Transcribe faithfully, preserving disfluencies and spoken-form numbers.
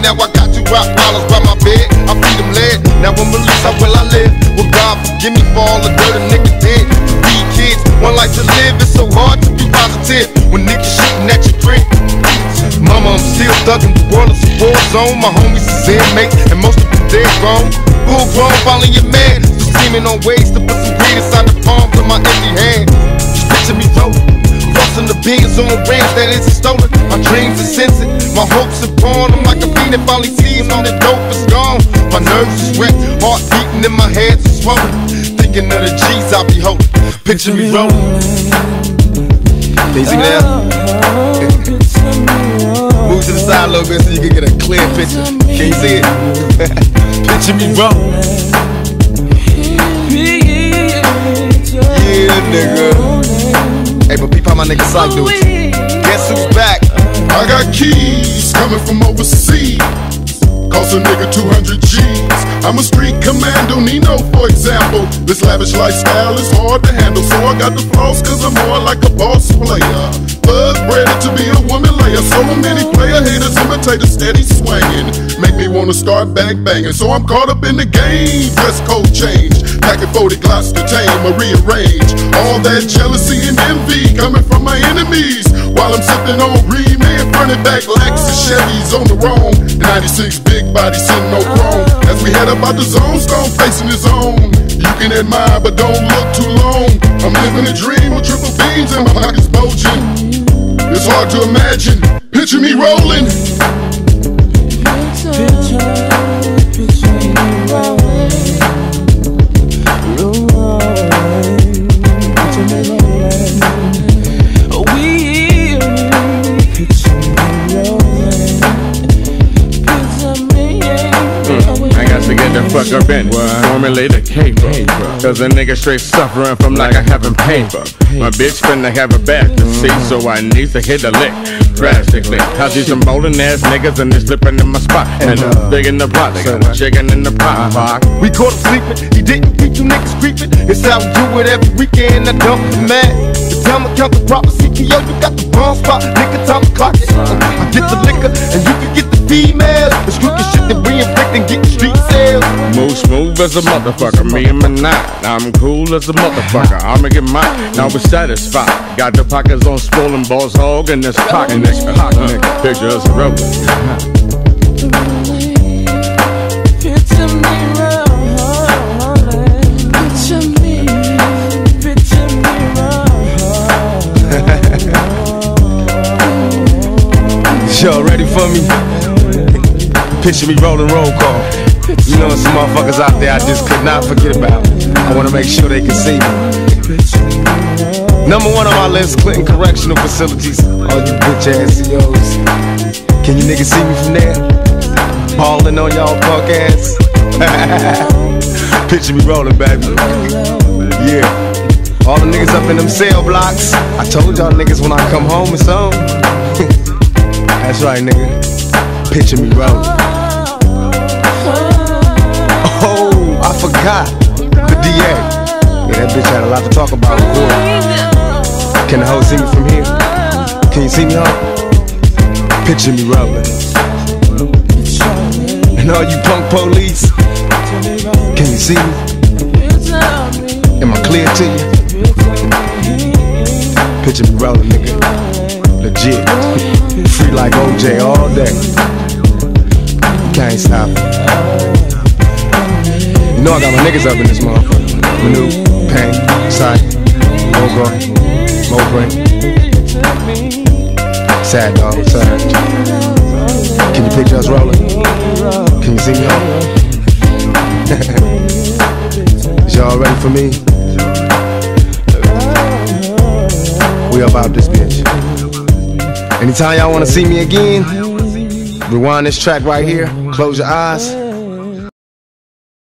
now I got two rock dollars by my bed. I feed them lead, now I'm released, how will I live? Well, God forgive me for all the dirt a nigga did. Feed kids, one life to live, it's so hard to be positive when niggas shooting at your crib. Mama, I'm still thuggin', the world is a war zone. My homies is inmates, and most of them dead grown. Full grown, following your man, still scheming on ways to put some weed inside the palms of my empty hand. Just picture me rolling, crossing the beans on range that isn't stolen. My dreams are sensing, my hopes are born. I'm like a fiend that finally sees all the dope is gone. My nerves is wrecked, heart beating in my head is swollen. Thinking of the G's I be holding, picture me rolling. Can you see me now? Move to the side a little bit so you can get a clear picture. Can you see it? Picture me rolling. Yeah, nigga. Hey, but peep how my nigga Psych do it. Guess who's back? I got keys coming from overseas. Cost a nigga two hundred G's. I'm a street commando, Nino, for example. This lavish lifestyle is hard to handle, so I got the flaws cause I'm more like a boss player. Bug ready to be a woman layer. So many player haters imitate a steady swinging. Make me wanna start bang banging. So I'm caught up in the game. Dress code change, packing forty glocks to tame or rearrange. All that jealousy and envy coming from my enemies. While I'm sipping on Remain, running back Lexus Chevys on the wrong. ninety-six big body sitting no chrome. As we head up out the zone, Stone facing his own. You can admire, but don't look too long. I'm living a dream with triple beans and my pockets bulging. It's hard to imagine. Picture me rolling. Picture, picture me rolling. Rolling. Picture me rolling. We picture me rolling. Picture me. Mm, I got to get the fuck up in it. Formulate a caper. Cause a nigga straight suffering from like I haven't paper. My bitch finna have a back to see, so I need to hit a lick drastically. I see some bowling ass niggas and they slipping in my spot. And uh, big in the pot, they got a chicken in the pot. Fuck. We caught him sleeping, he didn't beat you niggas creeping. It's how we do it every weekend, I dump the man. The time I count the proper C P O, you got the wrong spot. Nigga, time to clock it. I get the liquor and you can get the females. It's crooked shit that we inflict and get street sales. Move smooth as a motherfucker, me and my nine. I'm cool as a motherfucker, I'ma get mine. Now we're satisfied. Got the pockets on swollen balls, hog in this pocket, nigga. Nigga, picture us rolling. Picture me rolling. Picture me, picture me rolling. Y'all ready for me? Picture me rolling roll call. You know some motherfuckers out there I just could not forget about. I wanna make sure they can see me. Number one on my list, Clinton Correctional Facilities. All you bitch ass C Os. Can you niggas see me from there? Ballin' on y'all punk ass. Picture me rolling, baby. Yeah. All the niggas up in them cell blocks. I told y'all niggas when I come home it's on. That's right, nigga. Picture me rolling. Oh, I forgot. The D A. Yeah, that bitch had a lot to talk about before. Can the hoe see me from here? Can you see me, hoe? Picture me rolling. And all you punk police, can you see me? Am I clear to you? Picture me rolling, nigga. Legit. Free like O J all day. Can't stop it. You know I got my niggas up in this motherfucker. Manu, Pain, Psych, Mogo, Mobrain, Sad Dog, what's up? Can you picture us rolling? Can you see me on? Is y'all ready for me? We up out this bitch. Anytime y'all wanna see me again, rewind this track right here, close your eyes.